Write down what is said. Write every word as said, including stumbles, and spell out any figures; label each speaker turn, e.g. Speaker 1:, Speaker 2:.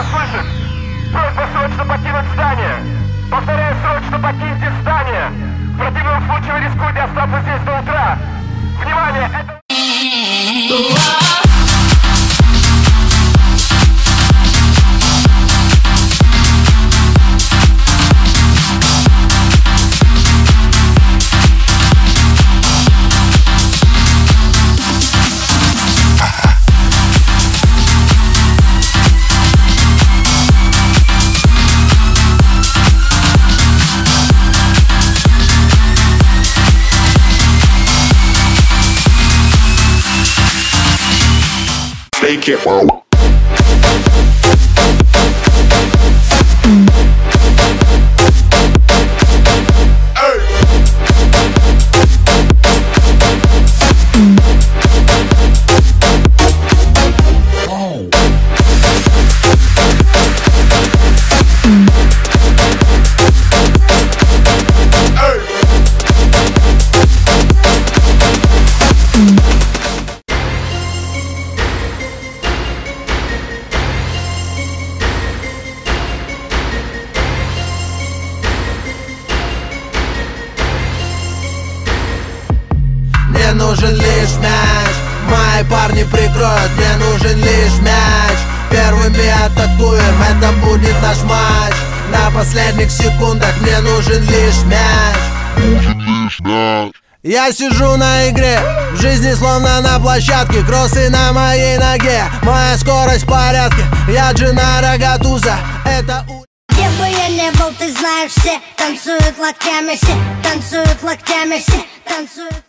Speaker 1: слышишь? Просьба срочно покинуть здание. Повторяю, срочно покиньте здание. В противном случае вы рискуете остаться здесь до утра. Внимание, это...
Speaker 2: Take it, wow.
Speaker 3: Мне нужен лишь мяч, мои парни прикроют. Мне нужен лишь мяч, первыми атакуем, это будет наш матч. На последних секундах мне нужен лишь мяч.
Speaker 2: Нужен лишь мяч.
Speaker 3: Я сижу на игре, в жизни словно на площадке. Кроссы на моей ноге, моя скорость в порядке. Я Дженаро Гатузо, это у...
Speaker 4: Где бы я не был, ты знаешь, все танцуют локтями, все танцуют локтями, все танцуют.